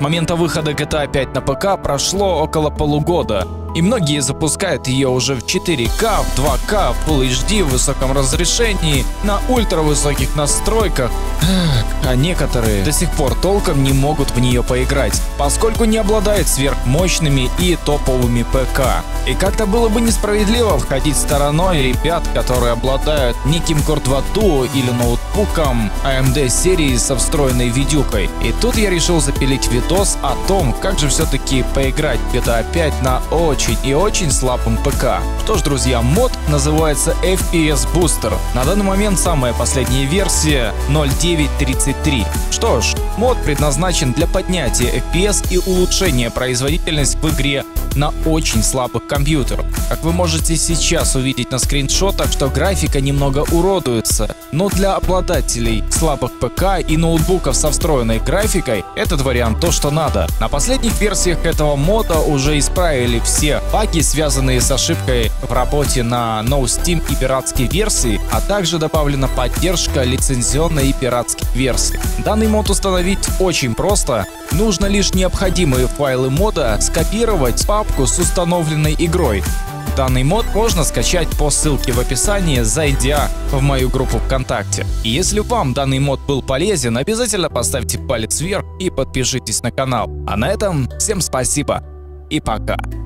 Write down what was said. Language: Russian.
момента выхода GTA 5 на ПК прошло около полугода, и многие запускают ее уже в 4К, в 2К, в Full HD, в высоком разрешении, на ультравысоких настройках, а некоторые до сих пор толком не могут в нее поиграть, поскольку не обладает сверхмощными и топовыми ПК. И как-то было бы несправедливо входить стороной ребят, которые обладают неким Core 2 Duo или ноутбуком AMD серии со встроенной видюкой. И тут я решил запилить видос о том, как же все-таки поиграть в GTA 5 на очень и очень слабом ПК. Что ж, друзья, мод называется FPS Booster. На данный момент самая последняя версия 0.9.33. Что ж, мод предназначен для поднятия FPS и улучшения производительности в игре на очень слабых компьютерах. Как вы можете сейчас увидеть на скриншотах, что графика немного уродуется, но для обладателей слабых ПК и ноутбуков со встроенной графикой этот вариант то, что надо. На последних версиях этого мода уже исправили все баги, связанные с ошибкой в работе на No Steam и пиратской версии, а также добавлена поддержка лицензионной и пиратских версий. Данный мод установить очень просто. Нужно лишь необходимые файлы мода скопировать в папку с установленной игрой. Данный мод можно скачать по ссылке в описании, зайдя в мою группу ВКонтакте. И если вам данный мод был полезен, обязательно поставьте палец вверх и подпишитесь на канал. А на этом всем спасибо и пока.